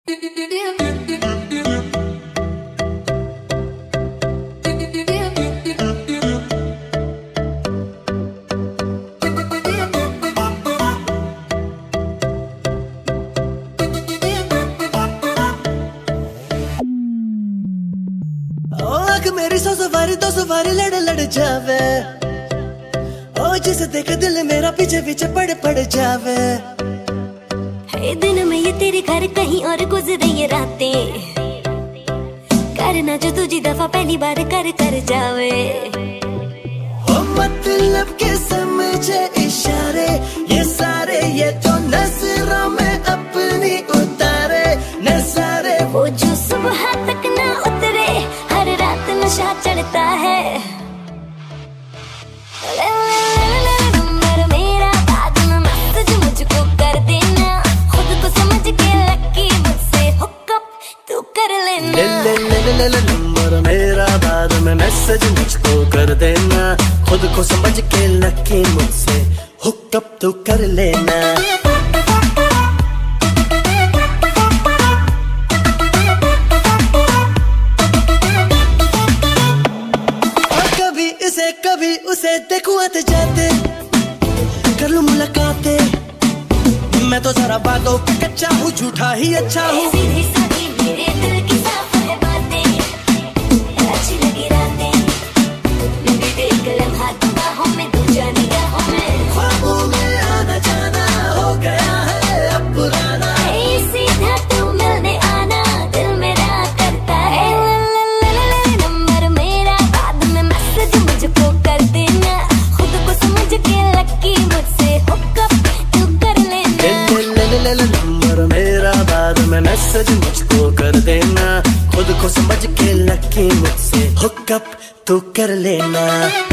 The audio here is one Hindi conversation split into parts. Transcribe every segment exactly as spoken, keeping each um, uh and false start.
मेरी सौ सवारी दो सवारी लड़ लड़ जावे, ओ जिसे देख दिल मेरा पीछे पीछे पड़ पड़ जावे। है दिन में ये तेरे घर कहीं और गुजरे ये रातें, करना जो तुझी दफा पहली बार कर कर जावे। ओ मतलब के समझे इशारे ये सारे, ये तो नजरों में अपनी उतारे नजारे। वो जो सुबह तक ना उतरे, हर रात नशा चढ़ता है। नंबर मेरा बाद में मैसेज मुझको कर देना, खुद को समझ के लकी मुझसे हुकअप तू कर लेना। ले ले ले ले ले नंबर मेरा बाद में मैसेज मुझको कर देना, खुद को समझ के लकी मुझसे हुकअप तू कर लेना। कभी उसे देखूं आते जाते, कर लूं मुलाकातें। मैं तो जरा बातों पे कच्चा हूँ, झूठा ही अच्छा हूँ। सीधी सादी मेरे दिल की साफ है बातें, अच्छी लगी रातें। मेरी देख लम्हा बाहों में तू जाने निगाहों में, ख्वाबों में आना जाना हो गया है अब पुराना। सीधा तू मिलने आना दिल मेरा करता है। नंबर मेरा बाद में मैसेज मुझको कर देना, खुद को समझ के लकी मुझसे हुकअप तू कर लेना। ले ले ले ले नंबर मेरा बाद में मैसेज मुझको कर देना, खुद को समझ के लकी मुझसे हुकअप तू कर लेना।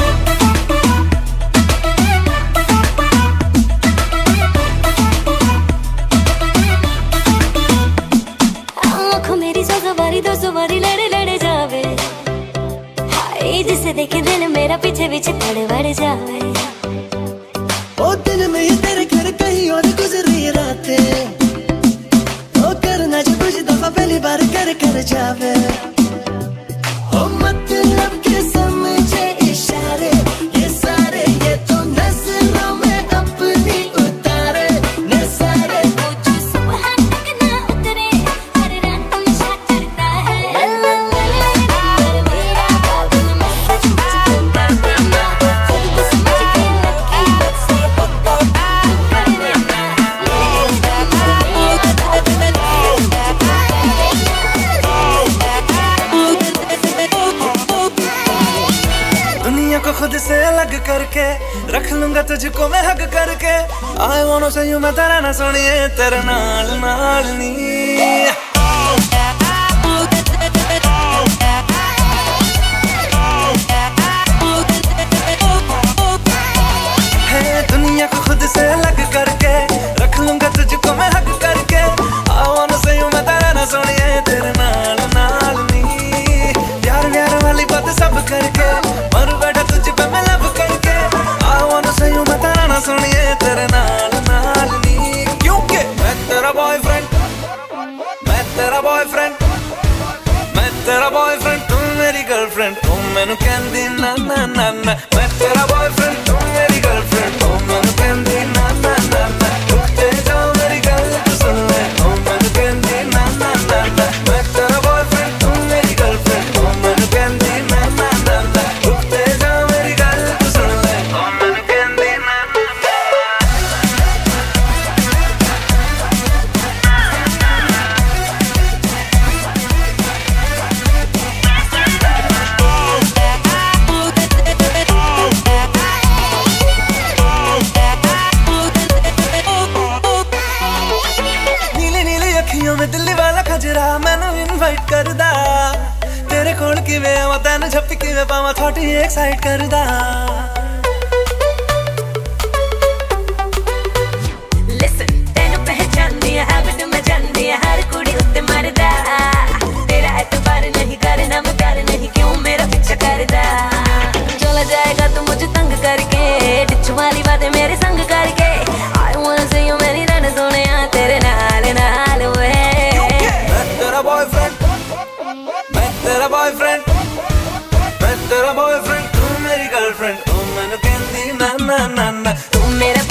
मेरी सौ सवारी दो सवारी लड़ लड़ जावे, हाय जिसे देखे दिल मेरा पीछे पीछे पड़ पड़ जावे। ओ दिन में ये तेरे घर कहीं और गुजरी रातें, ओ करना जो कुछ दफा पहली बार कर कर जावे। ओ मतलब के समझे इशारे ये सारे, ये तो नजरों में अपनी उतारे नजारे। वो जो सुबह तक ना उतरे, हर रात नशा चढ़ता है। मेरा बाद में मैसेज मुझको कर देना, खुद को समझ के लकी मुझसे हुकअप तू कर लेना। दुनिया को खुद से अलग करके रख लूंगा तुझको मैं हक करके। आई वांट से यू मैं तेरा ना सुनिए तेरे नाल नाल नी। है दुनिया को खुद से अलग करके रख लूंगा तुझको मैं हक करके। आई वांट से यू मैं तेरा ना सुनिए तेरे नाल नाल नी। प्यार प्यार वाली बात सब करके मर बैठा तुझ पे मैं लब करके। आई वांट से यू मैं तेरा ना सुनिए तेरे नाल नाल नी। क्योंकि मैं तेरा बॉयफ्रेंड, मैं तेरा बॉयफ्रेंड, मैं तेरा बॉयफ्रेंड, तू मेरी गर्लफ्रेंड। तू मैनू कहंदी ना ना ना ना, मैं तेरा बॉयफ्रेंड, तू मेरी गर्लफ्रेंड। तू मैनू कहंदी ना ना ना ना, रुकते जाओ मेरी गल तू सुन ले। तू मैनू कहंदी ना ना ना ना, मैं तेरा बॉयफ्रेंड, तू मेरी गर्लफ्रेंड। तू मैनू कहंदी ना ना ना ना, रुकते जाओ मेरी गल तू सुन ले। तू मैनू कहंदी ना ना ना। नीले नीले अखियों में दिल्ली वाला खजरा मैनू इनवाइट करदा। तेरे कोल किवें आवां तैनू झप्पी किवें पावां थोड़ी एक्साइट करदा। Listen, तैनू पहचानदी है हैबिट में जानदी है हर कुड़ी उत्ते मरदा। तेरा एतबार नहीं करना मैं प्यार नहीं क्यों मेरा पीछा करदा। चला जाएगा तू मुझे तंग करके, डिच वाली बातें मेरे संग करके। I wanna see you मेरी रन सोनिया तेरे नाल नाल वे। तेरा बॉयफ्रेंड, मैं तेरा बॉयफ्रेंड, तू मेरी गर्लफ्रेंड, तू मैनू कहंदी ना ना ना ना, तू मेरा